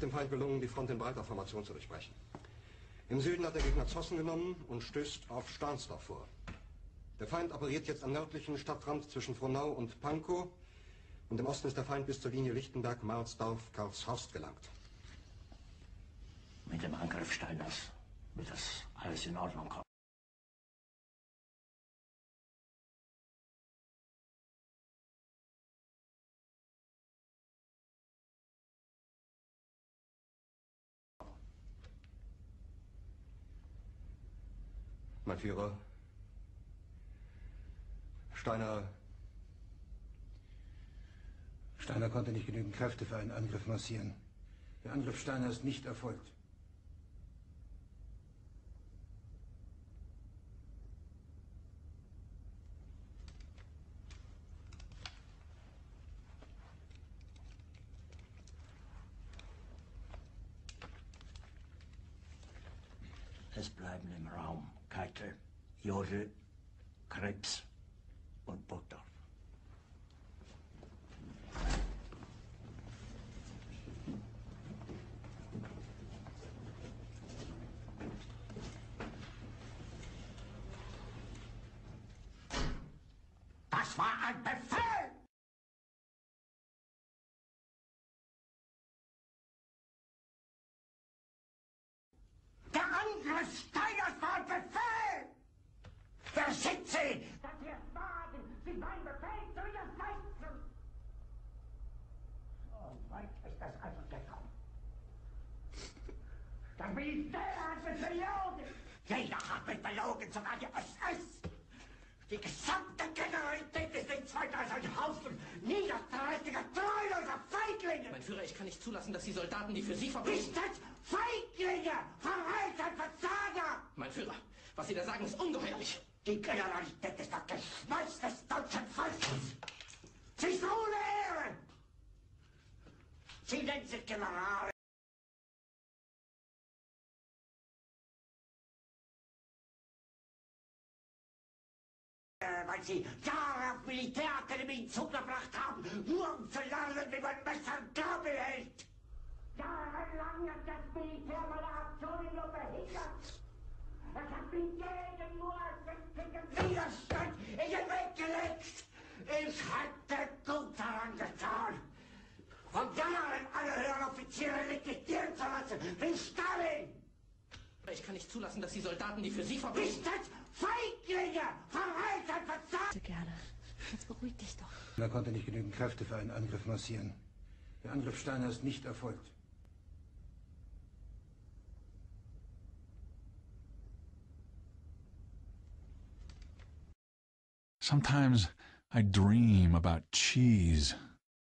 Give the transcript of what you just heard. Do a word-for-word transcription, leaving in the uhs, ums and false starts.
ist dem Feind gelungen, die Front in breiter Formation zu durchbrechen. Im Süden hat der Gegner Zossen genommen und stößt auf Stahnsdorf vor. Der Feind operiert jetzt am nördlichen Stadtrand zwischen Frohnau und Pankow. Und im Osten ist der Feind bis zur Linie Lichtenberg-Marsdorf-Karlshorst gelangt. Mit dem Angriff Steiners wird das alles in Ordnung kommen. Mein Führer, Steiner... Steiner konnte nicht genügend Kräfte für einen Angriff massieren. Der Angriff Steiner ist nicht erfolgt. Es bleiben im Raum Keitel, Jodl, Krebs und Burgdorf. Das war ein Befehl! Der Angriff Steiners war ein Befehl! Verschickt sie! Dass wir es wagen, sie meinen Befehl zu widersetzen! So weit ist das also gekommen. Das Militär hat mich belogen! Jeder hat mich belogen, sogar die S S! Die gesamte Generalität ist nichts weiter als ein Haufen niederträchtiger, treuloser Feiglinge! Mein Führer, ich kann nicht zulassen, dass die Soldaten, die für Sie verbringen... Nicht als Feiglinge! Verräter, Versager! Mein Führer, was Sie da sagen, ist ungeheuerlich. Die Generalität ist das Geschmeiß des deutschen Volkes! Sie ist ohne Ehre! Sie nennen sich Generale! Weil sie Jahre auf Militärakademien zugebracht haben, nur um zu lernen, wie man Messer und Gabel hält. Jahrelang hat das Militär meine Aktionen nur behindert. Es hat mir jeden morgendlichen Widerstand in den Weg gelegt. Ich hätte gut daran getan, von Jahren alle höheren Offiziere liquidieren zu lassen, wie Stalin. Ich kann nicht zulassen, dass die Soldaten, die für Sie verbringen... Nicht als Feiglinge! Verräter, Versager! Gerne. Jetzt beruhig dich doch. Er konnte nicht genügend Kräfte für einen Angriff massieren. Der Angriff Steiner ist nicht erfolgt. Sometimes I dream about cheese.